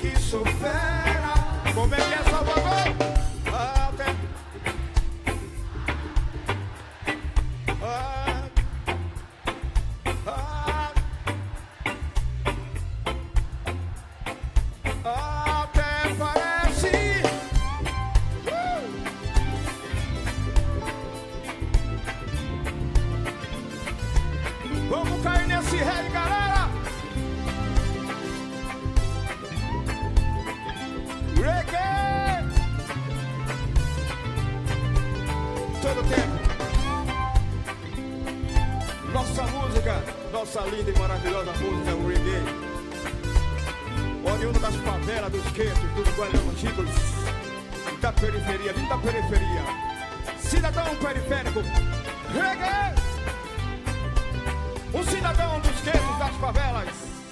que sou fera. Como é que é, Salvador? Até parece. Vamos cair nesse reggae, galera. Reggae. Todo tempo. Nossa música, nossa linda e maravilhosa música, o reggae. Oriundo das favelas, dos guetos, dos guardiões antigos, da periferia, vindo da periferia. Cidadão periférico, reggae. Um cidadão dos guetos, das favelas,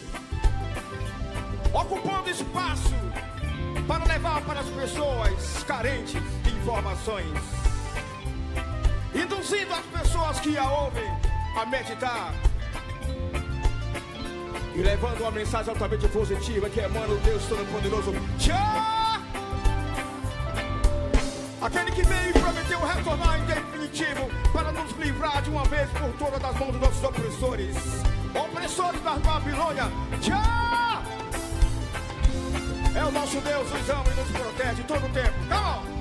ocupando espaço para levar para as pessoas carentes de informações, induzindo as pessoas que a ouvem a meditar e levando uma mensagem altamente positiva que emana o Deus Todo-Poderoso. Tchau! Aquele que veio e prometeu retornar em definitivo para nos livrar de uma vez por todas das mãos dos nossos opressores, opressores da Babilônia. Tchau! É o nosso Deus, nos ama e nos protege todo o tempo. Come on!